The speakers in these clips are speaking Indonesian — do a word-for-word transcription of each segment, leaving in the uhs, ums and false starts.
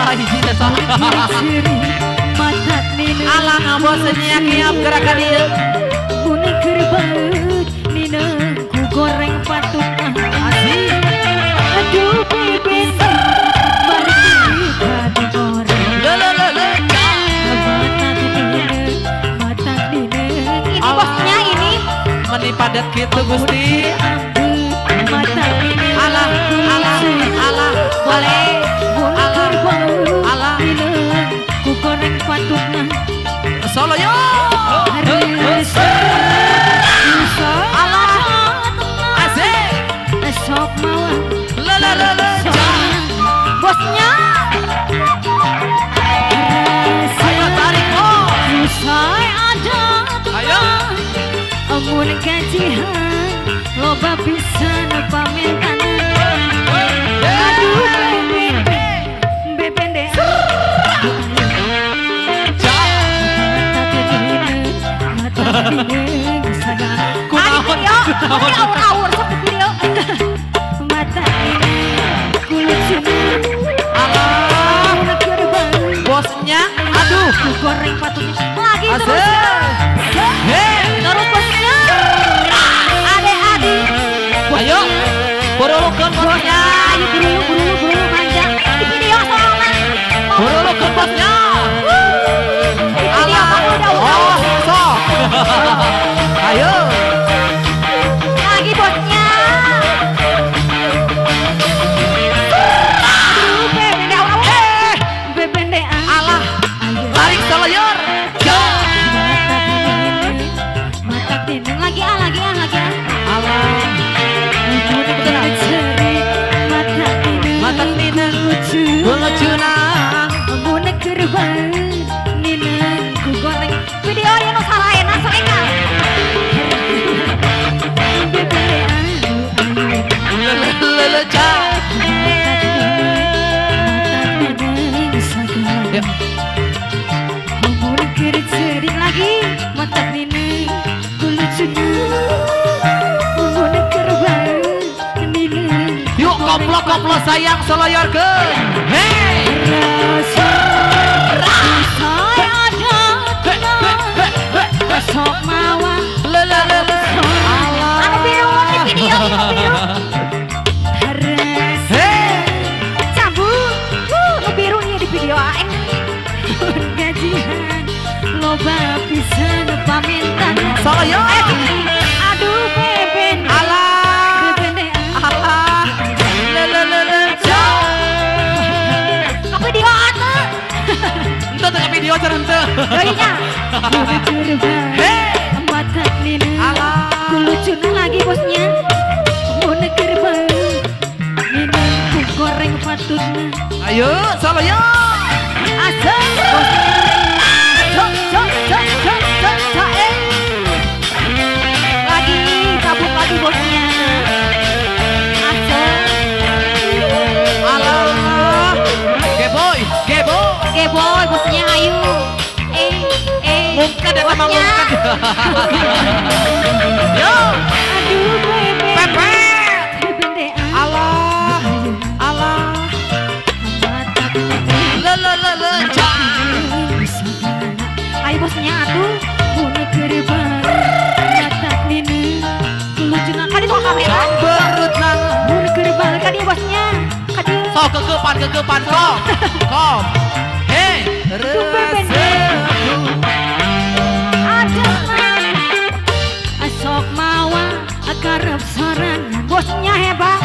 salah hiji teh salah. Alah ngabosnya kiap gerakan ieu. Muni keur baeut nina ku goreng patut asih. Aduh bebe mari kita digoreng. Le le le le. Mata dine, ini bosnya ini. Meni padat gitu Gusti. Mata dine. Alah alah alah Boleh. alah alah. Ku goreng patutna. Solo yo. Alah asik. Sok mawa. Le le le le. Bosnya. Ayo tarik bos. Usai ada. Ayo. Amun gajihan loba pisan pamentan. Aduh bebe bebende. Mata dine sadar. Kunaon? Awur-awur sok video. Mata dine kulucuna. Alah. Bosnya, aduh. Ku goreng patutnya lagi Asik. terus. Hei. Terus bosnya. Ade-ade. Ayo. Burulukeun bosnya. Ayo buru buru buru manja. Di video soalnya. Burulukeun bosnya. Di video kamu udah udah. Oh, sok. Ayo. Lagi bosnya. Aduh bebe daun Eh, bebende alah. Tarik soloyor. Yo. Mata dinding, mata dinding lagi ah lagi ah lagi ah. Alah. Mata dinding, Mata dinding, lucu, Lucuna. mun keur baeut nina ku goreng. Video ieu nu sarayana soalnya. Bebe aduh Le le le le ca. mata dinding, sadar. Ya. Mun keur cerik lagi mata dinding ku lucuna. Mun keur baeut nina Yuk koplo-koplo sayang soloyorkeun. Hei. rasa saya ada tenang sok mawa Le le le le. Alah. anu biru di video anu biru rasa Hei. cabut anu biru nih di video aing gajian loba pisan pamentan Soloyor. aduh beben Alah. beben Alah. Le le le le ca. ke video atuh Ente teu video cenah teu. deuinya Hei. mata nina Alah. ku lucuna lagi bosnya mun keur baeut nina ku goreng patutna Ayo soloyor. asal bosnya cok cok cok cok cok cok eh lagi cabut lagi bosnya asal Alah. Geboy, geboy. oke boy bosnya ayo eh eh Mungkin ada nama bosnya. mungkin. Yo. Aduh bebe Pepet. bebe Alah. Alah. Le le le le ca. Ayo bosnya atuh mun keur baeut mata dina lucuna kadi mau kamera Camberutna. mun keur baeut kadi bosnya kadi Sok kekepan kekepan kom. Kom. Hei. Resepu. ada asok mawa akarep sorangan bosnya hebat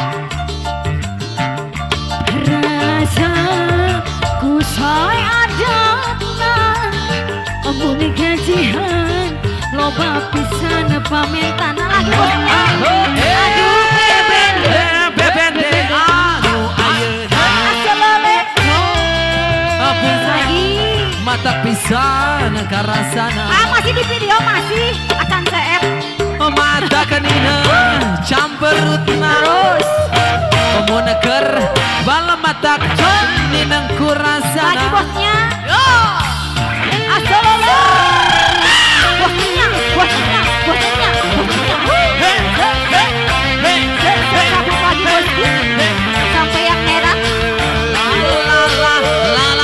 rasa ku soy adatna mun gajihan loba pisan pamentan lagi bosnya aduh beben Bebende anu ayeuna. Assalamualaikum lagi Mata pisan karasana. ah masih di video masih akan cf Mata kenina camperutna. terus Mun keur bala mata ninang lagi kurasana. bosnya Yo. Assalamualaikum bosnya bosnya bosnya bosnya Hei. Hei. Hei. cabut lagi bosnya sampai yang merah La la la la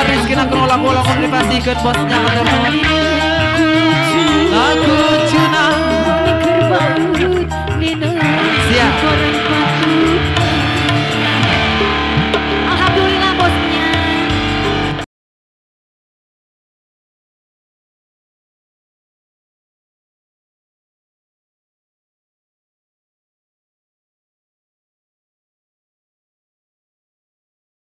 Rizky nak ulang-ulang dipastikan bosnya ketemu. Lagu Cuna. Gerbang nina Siap. goreng